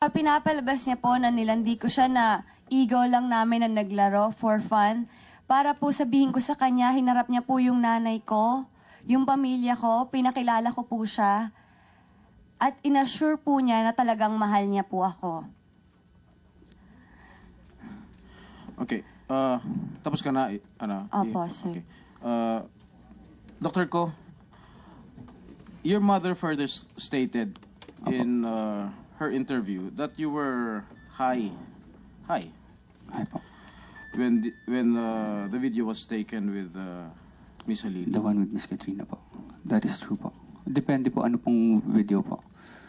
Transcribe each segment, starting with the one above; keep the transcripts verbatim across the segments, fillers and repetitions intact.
Pinapalabas niya po na nilandi ko siya na ego lang namin na naglaro for fun. Para po sabihin ko sa kanya, hinarap niya po yung nanay ko, yung pamilya ko, pinakilala ko po siya. At inassure po niya na talagang mahal niya po ako. Okay. Uh, tapos ka na, ano? Opo, sir. Okay. Uh, Doctor Ko, your mother further stated Opo. in uh, her interview that you were high. High. High po. When the, when uh, the video was taken with uh, Miss Halili. The one with Miss Katrina po. That is true po. Depende po ano pong video po.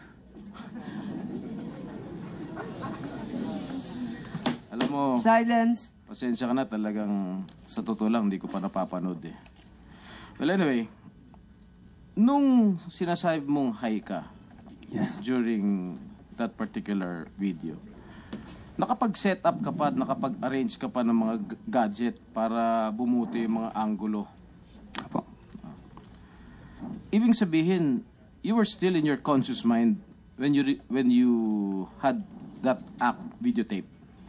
Alam mo, Silence. Pasensya ka na, talagang sa totoo lang, hindi ko pa napapanood eh. Well, anyway, nung sinasabi mong high ka Yes. during that particular video, nakapag-set up ka pa, nakapag-arrange ka pa ng mga g- gadget para bumuti yung mga angulo. Apo. Ibig sabihin, you were still in your conscious mind when you re- when you had that act videotape.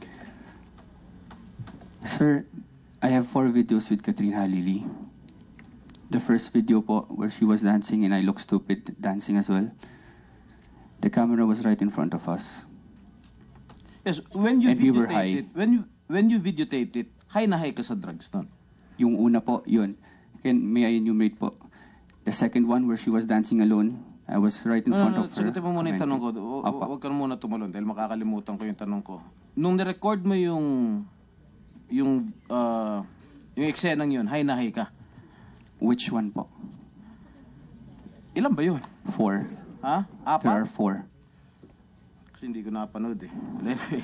Sir, I have four videos with Katrina Halili. The first video po where she was dancing and I look stupid dancing as well. The camera was right in front of us. Yes, when you And we were videotaped high. it, when you when you videotaped it, high na high ka sa drugs nun. Yung una po, yun. Can, may I enumerate po? The second one where she was dancing alone, I was right in No, front no, no, of her. sagutin mo muna yung tanong ko. commenting. Hu- Apa. Huwag ka na muna tumalon dahil makakalimutan ko yung tanong ko. Nung nirecord mo yung yung uh, yung eksenang yun, high na high ka. Which one po? Ilan ba yun? Four. Ha? There are Apat? four. Kasi hindi ko napanood eh. Anyway.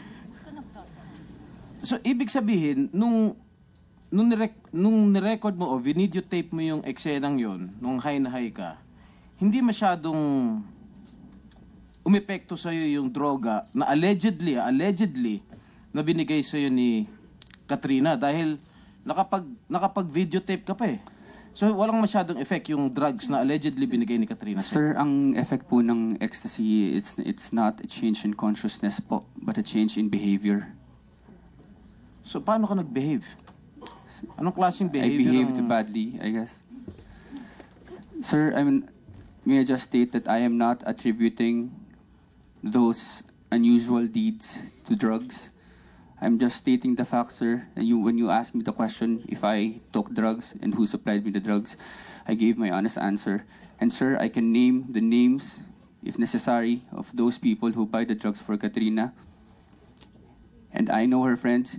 So, ibig sabihin, nung nung, nirek, nung nirecord mo o videotape mo yung eksenang yun, nung high na high ka, hindi masyadong umepekto sa'yo yung droga na allegedly, allegedly, na binigay sa'yo ni Katrina dahil nakapag, nakapag-videotape ka pa eh. So, walang masyadong effect yung drugs na allegedly binigay ni Katrina sa'yo. Sir, ang effect po ng ecstasy, it's it's not a change in consciousness po, but a change in behavior. So, paano ka nag-behave? Anong klaseng I behavior? behaved ng- badly, I guess. Sir, I mean, may I just state that I am not attributing those unusual deeds to drugs. I'm just stating the facts, sir. And you, when you asked me the question if I took drugs and who supplied me the drugs, I gave my honest answer. And sir, I can name the names, if necessary, of those people who buy the drugs for Katrina. And I know her friends.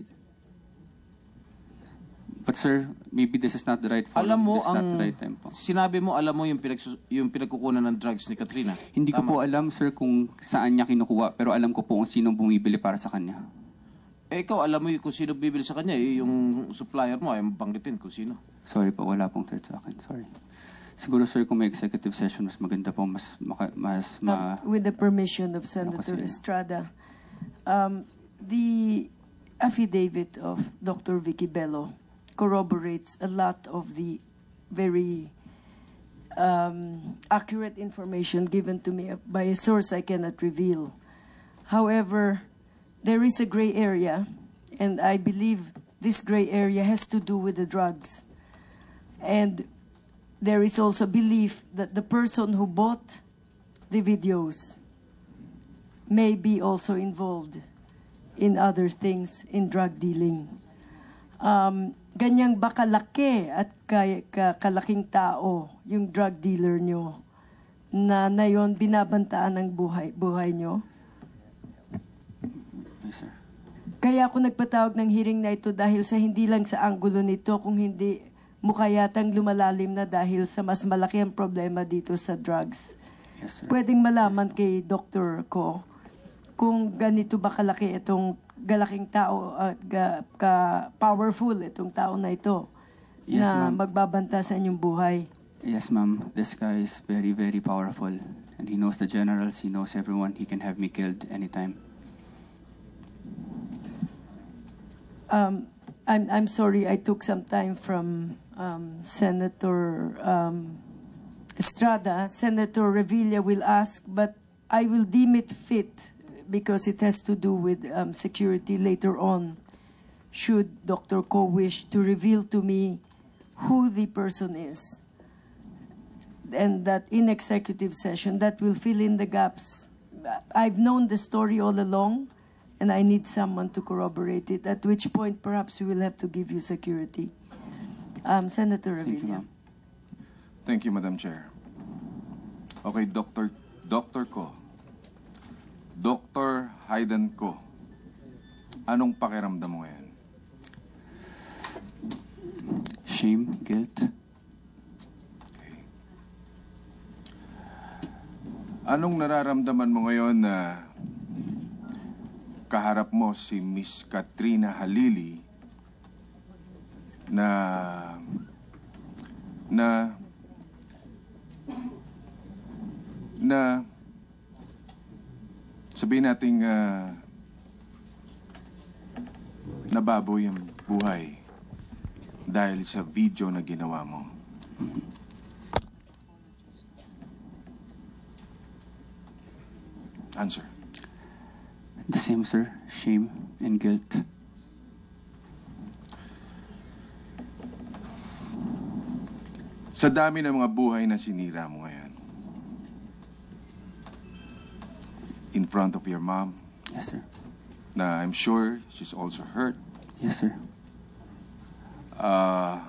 But sir, maybe this is not the right forum. Alam mo this is not ang the right time po. sinabi mo, alam mo yung, pinagsus- yung pinagkukunan ng drugs ni Katrina. Hindi ko Tama? po alam, sir, kung saan niya kinukuha, pero alam ko po kung sinong bumibili para sa kanya. Eh, ikaw, alam mo yung kung sino bibili sa kanya, eh, yung supplier mo, ay mabanggitin kung sino. Sorry po, wala pong threat sa akin. Sorry. Siguro, sir, kung may executive session, mas maganda po, mas, maka, mas ma... Um, with the permission of Senator kasi- Estrada, um, the affidavit of Doctor Vicky Bello corroborates a lot of the very um, accurate information given to me by a source I cannot reveal. However, there is a gray area, and I believe this gray area has to do with the drugs. And there is also belief that the person who bought the videos may be also involved in other things, in drug dealing. Um, ganyang ba kalaki at kay, ka, kalaking tao yung drug dealer nyo na na yon binabantaan ng buhay, buhay nyo? Yes, sir. Kaya ako nagpatawag ng hearing na ito dahil sa hindi lang sa anggulo nito, kung hindi mukha yatang lumalalim na dahil sa mas malaki ang problema dito sa drugs. Yes, sir. Pwedeng malaman kay Doktor ko kung ganito ba kalaki itong galaking tao at ga, ka powerful itong tao na ito Yes, na ma'am. magbabanta sa inyong buhay. Yes, ma'am. This guy is very, very powerful. And he knows the generals, he knows everyone. He can have me killed anytime. Um, I'm, I'm sorry I took some time from um, Senator um, Estrada. Senator Revilla will ask, but I will deem it fit because it has to do with um, security later on, should Doctor Ko wish to reveal to me who the person is. And that in executive session, that will fill in the gaps. I've known the story all along, and I need someone to corroborate it, at which point perhaps we will have to give you security. Um, Senator Thank you, Revilla. ma'am. Thank you, Madam Chair. Okay, Doctor Doctor Ko. Doctor Hayden Ko. Anong pakiramdam mo ngayon? Shame, guilt. Okay. Anong nararamdaman mo ngayon na kaharap mo si Miss Katrina Halili na na na sabihin nating uh, nababoy ang buhay dahil sa video na ginawa mo? Answer. The same, sir. Shame and guilt. Sa dami ng mga buhay na sinira mo ngayon, in front of your mom, Yes, sir. na I'm sure she's also hurt, Yes, sir. uh,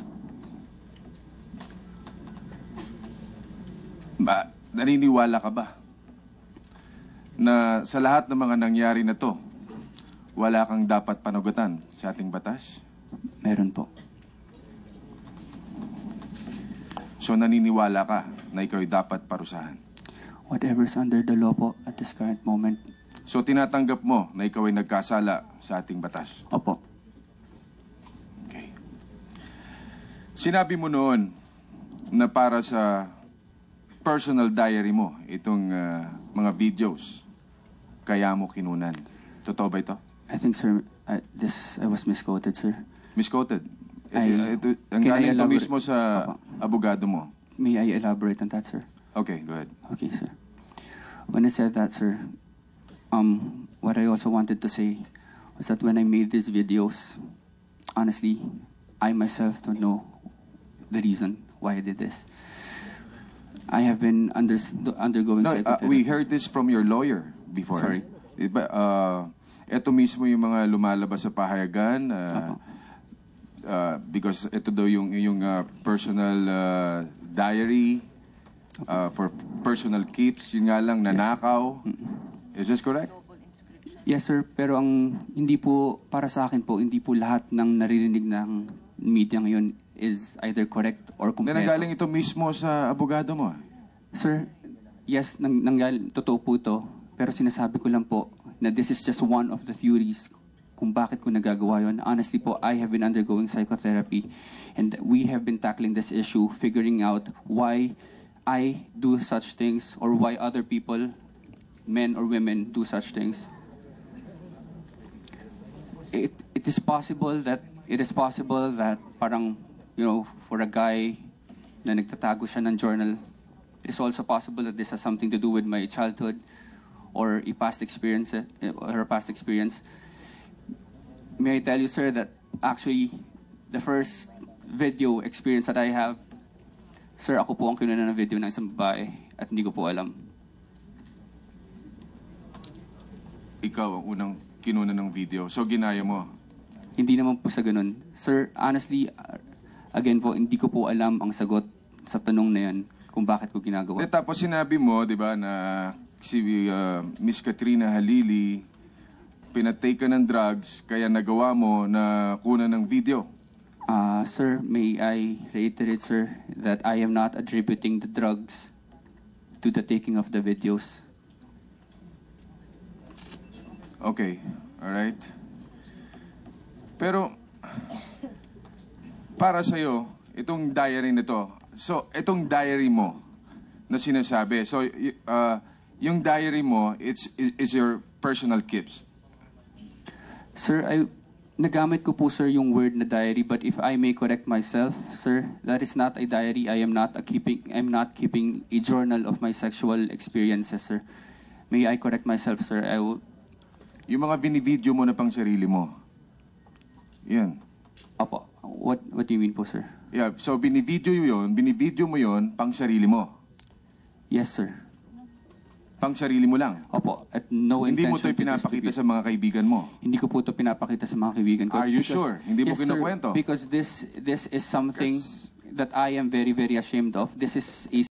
ba, naniniwala ka ba na sa lahat ng mga nangyari na to, wala kang dapat panagutan sa ating batas? Meron po. So naniniwala ka na ikaw'y dapat parusahan? Whatever's under the law po at this current moment. So tinatanggap mo na ikaw ay nagkasala sa ating batas? Opo. Okay. Sinabi mo noon na para sa personal diary mo, itong uh, mga videos, kaya mo kinunan. Totoo ba ito? I think, sir, I, this, I was misquoted, sir. Misquoted. Ay, ito, ang can I galing ito elaborate? mismo sa Opo. abogado mo. May I elaborate on that, sir? Okay, go ahead. Okay, sir. When I said that, sir, um, what I also wanted to say was that when I made these videos, honestly, I myself don't know the reason why I did this. I have been under, undergoing No, uh, psychotherapy. we heard this from your lawyer before. Sorry. Diba, uh, ito mismo yung mga lumalabas sa pahayagan, uh, Opo. uh, because ito daw yung, yung uh, personal uh, diary uh, for personal keeps, yun nga lang, nanakaw. Is this correct? Yes, sir. Pero ang hindi po, para sa akin po, hindi po lahat ng naririnig ng media ngayon is either correct or Hindi completo. nanggaling ito mismo sa abogado mo. Sir, yes, nang, nanggal, totoo po ito. Pero sinasabi ko lang po na this is just one of the theories kung bakit ko nagagawa yun. Honestly po, I have been undergoing psychotherapy and we have been tackling this issue, figuring out why I do such things or why other people, men or women, do such things. It, it is possible that it is possible that parang, you know, for a guy na nagtatago siya ng journal, it is also possible that this has something to do with my childhood or a past experience, or a past experience. May I tell you, sir, that actually the first video experience that I have, sir, ako po ang kinunan ng video ng isang babae at hindi ko po alam. Ikaw ang unang kinuna ng video. So ginaya mo. Hindi naman po sa ganun. Sir, honestly, uh, again po, hindi ko po alam ang sagot sa tanong na yan kung bakit ko ginagawa. De, tapos sinabi mo, di ba, na si uh, Miss Katrina Halili pinatake ka ng drugs kaya nagawa mo na kunan ng video. Uh, sir, may I reiterate, sir, that I am not attributing the drugs to the taking of the videos. Okay, alright. Pero, para sa'yo, itong diary nito, so, itong diary mo na sinasabi, so, y- uh, yung diary mo, it's, is, is your personal keeps. Sir, I nagamit ko po, sir, yung word na diary, but if I may correct myself, sir, that is not a diary. I am not a keeping I'm not keeping a journal of my sexual experiences, sir. may I correct myself, sir? I will... Yung mga binivideo mo na pang sarili mo. Yan. Opo. What, what do you mean po, sir? Yeah, so binivideo yun, binivideo mo yun pang sarili mo. Yes, sir. Pang sarili mo lang. Opo. At no Hindi mo ito intention to pinapakita distribute. sa mga kaibigan mo. Hindi ko po ito pinapakita sa mga kaibigan ko. Are you Because- sure? Hindi mo Yes, sir, kinukwento? because this this is something Yes. that I am very, very ashamed of. This is a